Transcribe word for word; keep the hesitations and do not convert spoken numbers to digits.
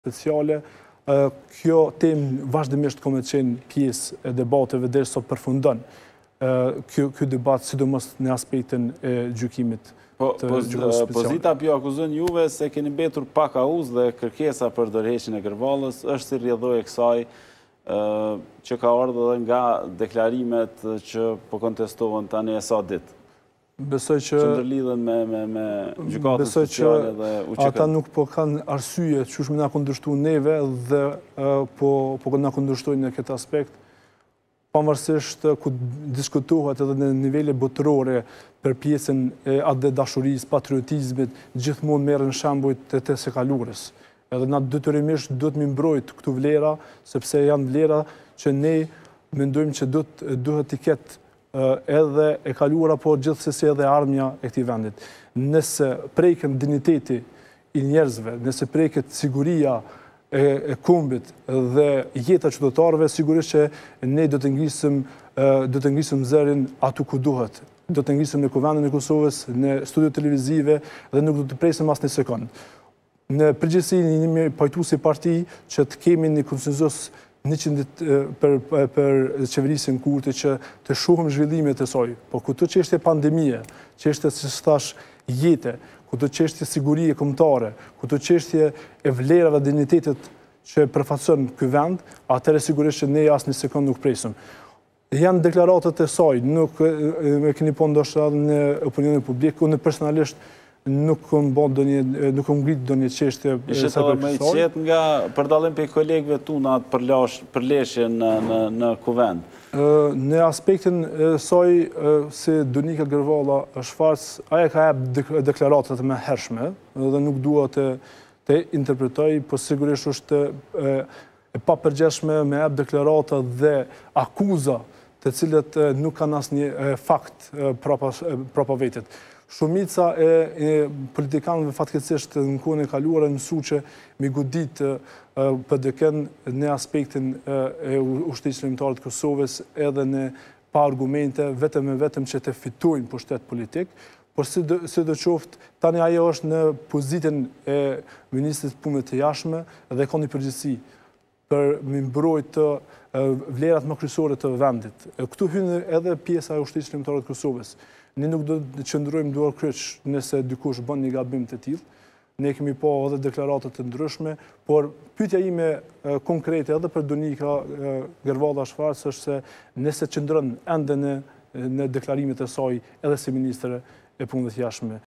speciale. Kjo temë vazhdimisht ka qenë pjesë e debateve derisa përfundon ky debat, sidomos në aspektin e gjykimit. Pozita pjo akuzon juve se keni mbetur pa kauz dhe kërkesa për ndërheqjen e Kërvallës është si rrjedhoi e kësaj që ka ardhur edhe nga deklarimet që po kontestohen tani e sa ditë. Besoj që që ndërlidhen me gjykatën speciale dhe U Q K. Ata nuk po kanë arsye çush më na kundërshtuar neve dhe po po na kundërshtojnë në këtë aspekt. Pavarësisht ku diskutohet edhe në nivele botërore për pjesën e atë dashurisë, patriotizmit, gjithmonë merren shembuj të të së kaluarës. Edhe na detyrimisht duhet mi mbrojt këtu vlera, sepse janë vlera që ne mendojmë që duhet të ketë edhe e kaluara, por gjithsesi edhe armja e këtij vendit. Nëse preket dinjiteti i njerëzve, nëse preket siguria e kombit dhe jeta e qytetarëve, sigurisht që ne do të ngrisim do të ngrisim zërin atu ku duhet. Do të ngrisim në kuvendin e Kosovës, në studio televizive dhe nuk do të presim as një sekond. Në përgjithësi jemi pajtuesi parti që të kemi një konsenzus njëqind për qeverisën kurte që të shohim zhvillimet e saj. Po këto çështje pandemie, çështje si thash jete, këto çështje sigurie kombëtare, këto çështje e vlerave dhe dinjitetit që përfaqëson ky vend, atëherë sigurisht që ne as një sekond nuk presim. Janë deklaratat e saj, nuk e keni po ndoshta në opinionin publik, unë personalisht nuk kam bën ndonjë nuk kam ngrit ndonjë çështje sa për më i qetë nga për dallim pe kolegëve tuna përleshje në në në kuvend. Në aspektin e saj se Donika Kërvalla është fars, ajo ka jap deklaratat më hershme dhe nuk dua të të interpretoj, por sigurisht është e papërgjeshme me jap deklarata dhe akuza të cilët nuk kanë asnjë fakt prapa vetit. Shumica e politikanëve fatkeqësisht në kohën e kaluar mësu që mi godit P D K-n në aspektin e ushtrisë kombëtare të Kosovës edhe në pa argumente, vetëm e vetëm që të fitojnë pushtet politik, por sidoqoftë tani ajo është në pozitën e ministrit të punëve të jashtme dhe ka një përgjegjësi për mi mbrojt të vlerat më kryesore të vendit. Këtu hyn edhe pjesa e ushtrisë kombëtare të Kosovës. Ne nuk do të qëndrojmë duar kryq nëse dikush bën një gabim të tillë. Ne kemi pa edhe deklarata të ndryshme, por pyetja ime konkrete edhe për Donika Kërvalla Shfarës është se nëse qëndron ende në në deklarimet e saj edhe si ministre e punëve të jashtme.